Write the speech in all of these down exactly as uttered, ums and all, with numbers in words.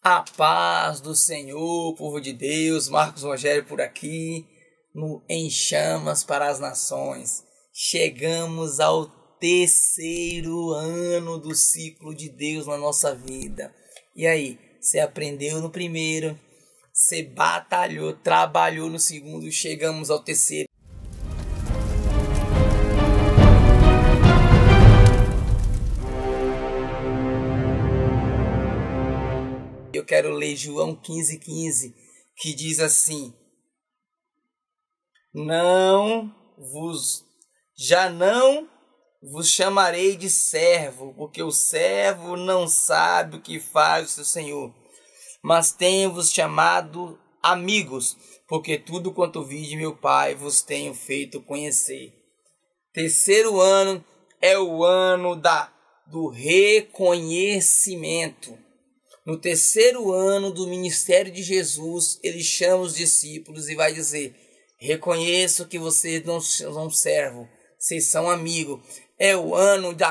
A paz do Senhor, povo de Deus, Marcos Rogério por aqui, no Em Chamas para as Nações. Chegamos ao terceiro ano do ciclo de Deus na nossa vida. E aí, você aprendeu no primeiro, você batalhou, trabalhou no segundo, chegamos ao terceiro. Eu quero ler João quinze, quinze, que diz assim: Não vos, já não vos chamarei de servo, porque o servo não sabe o que faz o seu senhor, mas tenho-vos chamado amigos, porque tudo quanto vi de meu Pai vos tenho feito conhecer. Terceiro ano é o ano da, do reconhecimento. No terceiro ano do ministério de Jesus, ele chama os discípulos e vai dizer: reconheço que vocês não são servo, vocês são amigos. É o ano da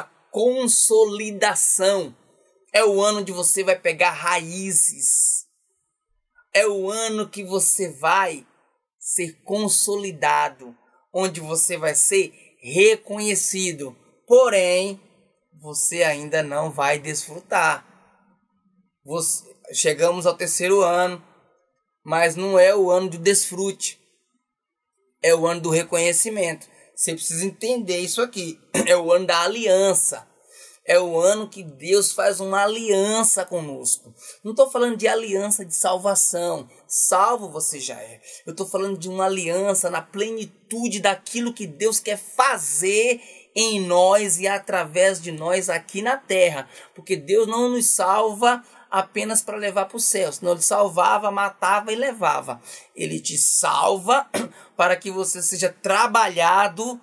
consolidação. É o ano onde você vai pegar raízes. É o ano que você vai ser consolidado, onde você vai ser reconhecido. Porém, você ainda não vai desfrutar. Você, chegamos ao terceiro ano, mas não é o ano do desfrute, é o ano do reconhecimento. Você precisa entender isso aqui. É o ano da aliança, é o ano que Deus faz uma aliança conosco. Não estou falando de aliança de salvação, salvo você já é. Eu estou falando de uma aliança na plenitude daquilo que Deus quer fazer em nós e através de nós aqui na terra, porque Deus não nos salva apenas para levar para o céu, senão ele salvava, matava e levava. Ele te salva para que você seja trabalhado,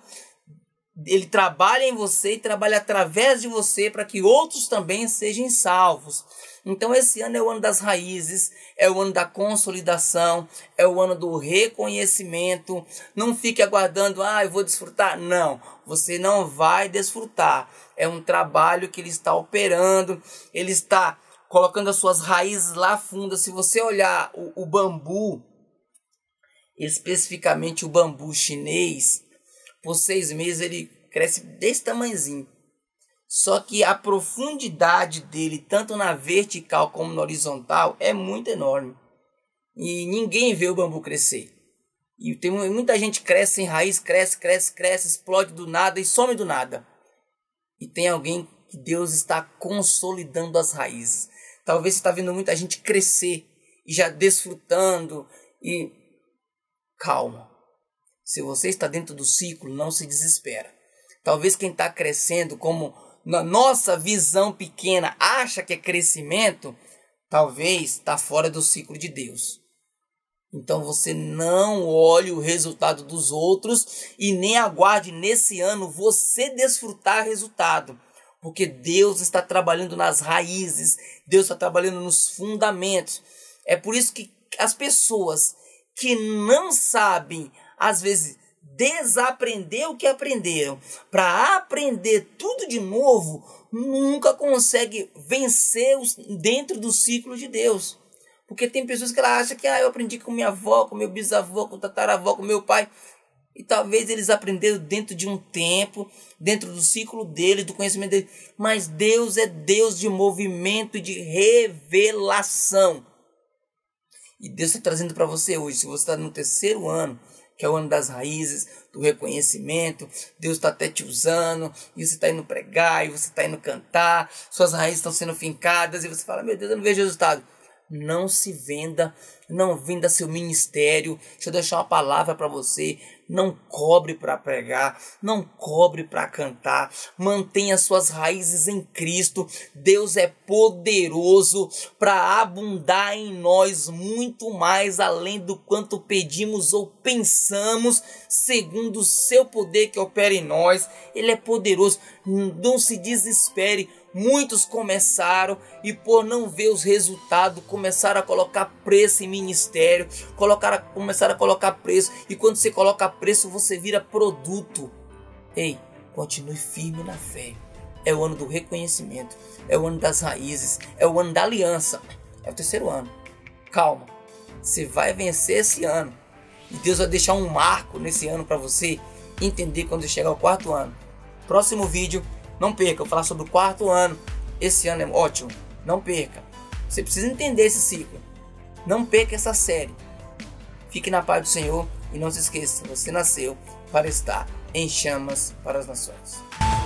ele trabalha em você e trabalha através de você para que outros também sejam salvos. Então esse ano é o ano das raízes, é o ano da consolidação, é o ano do reconhecimento. Não fique aguardando, ah, eu vou desfrutar. Não, você não vai desfrutar. É um trabalho que ele está operando, ele está colocando as suas raízes lá fundas. Se você olhar o, o bambu, especificamente o bambu chinês, por seis meses ele cresce desse tamanhozinho. Só que a profundidade dele, tanto na vertical como na horizontal, é muito enorme. E ninguém vê o bambu crescer. E tem muita gente que cresce sem raiz, cresce, cresce, cresce, explode do nada e some do nada. E tem alguém que Deus está consolidando as raízes. Talvez você está vendo muita gente crescer e já desfrutando. E calma. Se você está dentro do ciclo, não se desespera. Talvez quem está crescendo, como na nossa visão pequena, acha que é crescimento, talvez está fora do ciclo de Deus. Então você não olhe o resultado dos outros e nem aguarde nesse ano você desfrutar resultado. Porque Deus está trabalhando nas raízes, Deus está trabalhando nos fundamentos. É por isso que as pessoas que não sabem, às vezes, desaprender o que aprenderam, para aprender tudo de novo, nunca conseguem vencer os, dentro do ciclo de Deus. Porque tem pessoas que ela acham que ah, eu aprendi com minha avó, com meu bisavô, com tataravó, com meu pai. E talvez eles aprenderam dentro de um tempo, dentro do ciclo dele, do conhecimento dele. Mas Deus é Deus de movimento e de revelação. E Deus está trazendo para você hoje, se você está no terceiro ano, que é o ano das raízes, do reconhecimento, Deus está até te usando, e você está indo pregar, e você está indo cantar, suas raízes estão sendo fincadas, e você fala, meu Deus, eu não vejo resultado. Não se venda, não venda seu ministério. Deixa eu deixar uma palavra para você. Não cobre para pregar, não cobre para cantar. Mantenha suas raízes em Cristo. Deus é poderoso para abundar em nós muito mais além do quanto pedimos ou pensamos, segundo o seu poder que opera em nós. Ele é poderoso. Não se desespere. Muitos começaram e por não ver os resultados, começaram a colocar preço em ministério, colocaram, começaram a colocar preço, e quando você coloca preço, você vira produto. Ei, continue firme na fé. É o ano do reconhecimento, é o ano das raízes, é o ano da aliança. É o terceiro ano. Calma. Você vai vencer esse ano. E Deus vai deixar um marco nesse ano para você entender quando você chegar ao quarto ano. Próximo vídeo, não perca, eu vou falar sobre o quarto ano. Esse ano é ótimo. Não perca. Você precisa entender esse ciclo. Não perca essa série. Fique na paz do Senhor e não se esqueça, você nasceu para estar em chamas para as nações.